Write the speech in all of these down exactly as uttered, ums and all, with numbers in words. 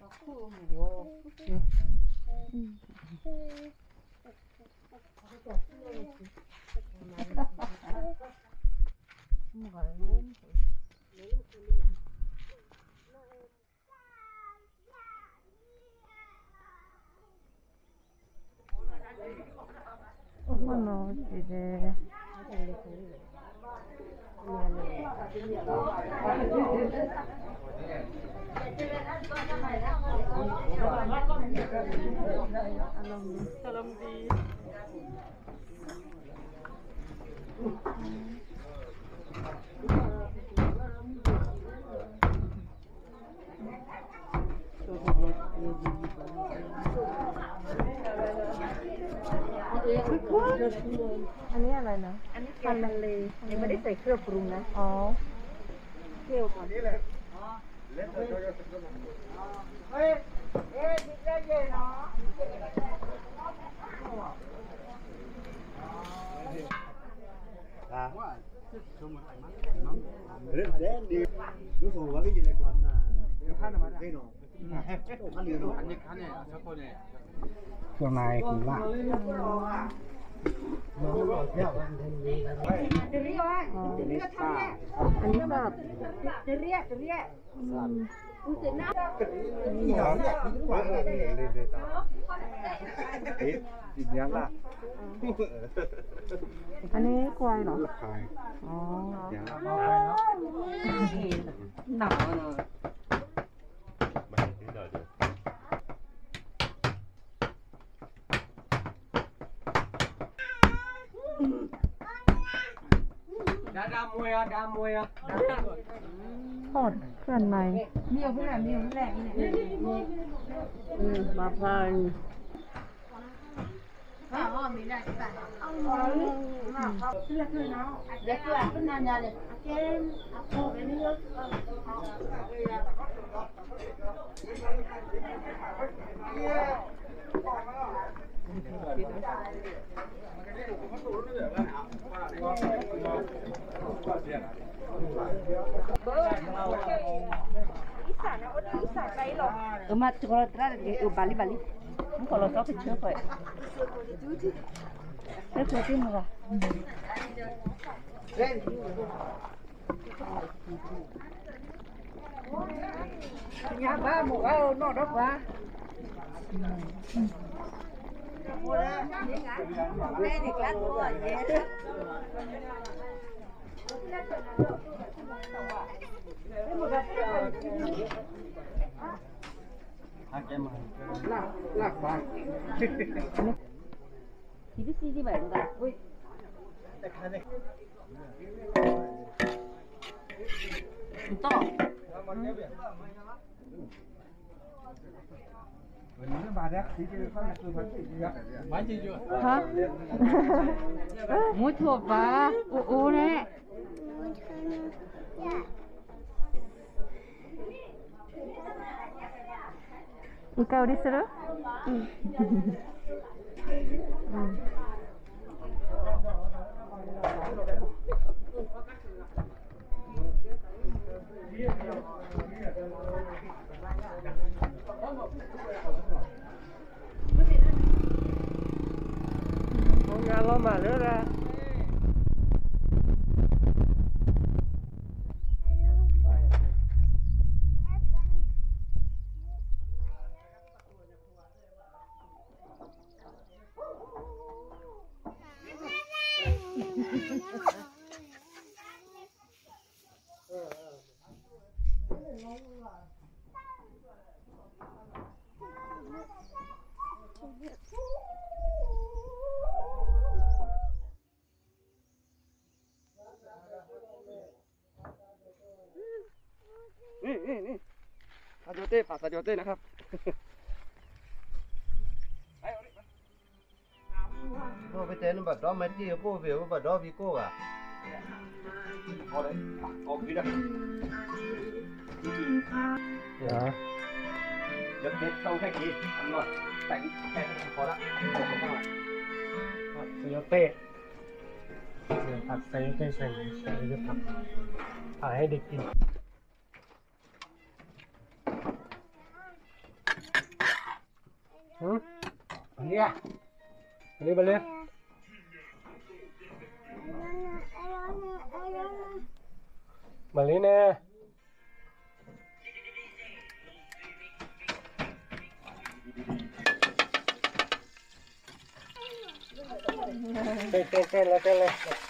어머나, 이제. 사람들이อันนี้อะไรนะอันนี้แกงทะเลยังไม่ได้ใส่เครื่องปรุงนะอ๋อเที่ยวก่อนนี่แหละเฮ้ยเอ๊ะดิเจ๊เนาะ Rất đẹp đi, nó phù hợp với gì này còn là cái nọ, ăn nhiều nọ, ăn nhiều ăn này, sao cô này, ช่วงนายคือว่าจะเรียกว่าจะเรียกทำแม่อันนี้แบบจะเรียกจะเรียกอุ้ยเสียหน้านี่เหรอเนี่ยนี่หวานเลยเลยเลยตาเอ๊ะกินยังล่ะอันนี้ควายเหรอราคาอ๋ออย่างละหนักไม่ถึงหน่อยเดียวดาดามวยอ่ะดามวยอ่ะทอดเครื่องในเมี่ยวเพื่อนเมี่ยวเพื่อนนี่อืมมาพันอ๋อมีได้แต่เอาเสื้อคือเนาะเด็กคือเป็นนานยาเลยเกมเอาโคไปนี่ก็Emak kalau terang ke Bali Bali. Kalau tak kecil kau. Saya putih murah. Nyapa muka no dok lah. Đây thì cắt rồi nhé. lạc lạc vàng thì cái gì vậy cả ui to hả muối thuộc và u u đấy 이까 우리 쓰러? 응. 응. 뭔가 너 말해라.นี่นี่นี่ซาโยเต้ผัดซาโยเต้นะครับโอ้ไปเจอหนุ่มบัดดอมมาจี้โป้เวียวบัดดอมวีโก้อะเอาเลยเอากินได้เดี๋ยวเดี๋ยวเด็ดเข้าแค่กี่อันหน่อยแต่งแค่พอละผัดซาโยเต้ผัดซาโยเต้ใส่ใส่เยอะผัดถ่ายให้เด็กกิน dia. Beli beli. Beli nih. Oke oke oke oke oke.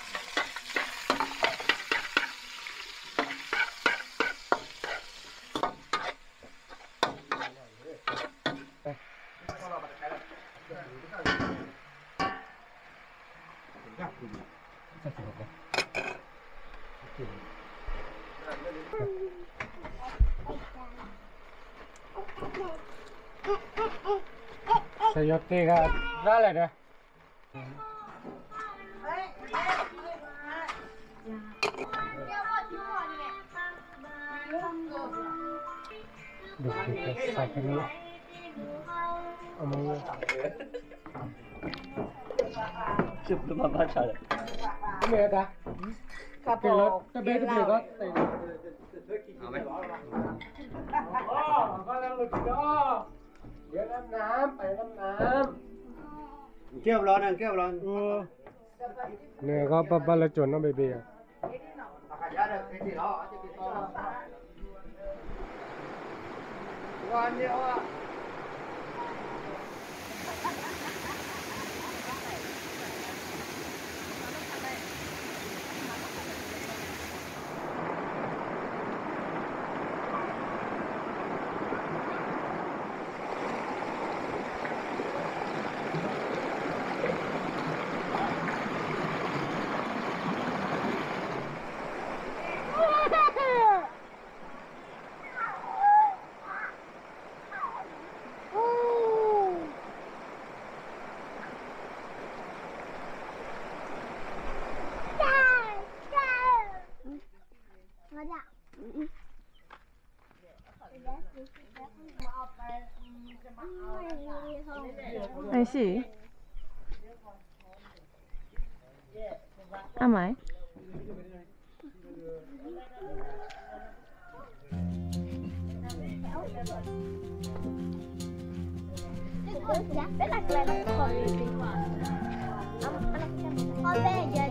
Sayote ka dala dah. Duh, kita sakit ni. Amang. Sebelum apa cara? Ini ada. Kapal. Tapi itu dia kan. Apa? Oh, kalau lu tidak. Dia nam nam,ไปnam nam. เกี่ยวร้อนนะเกี่ยวร้อนเนี่ยก็ปะปะละจนเนาะเบบีอ่ะอาการยาเด็กไอ้ที่เราอาจจะติดต่อวันเดียวอ่ะ I see. Am I? Con bé giờ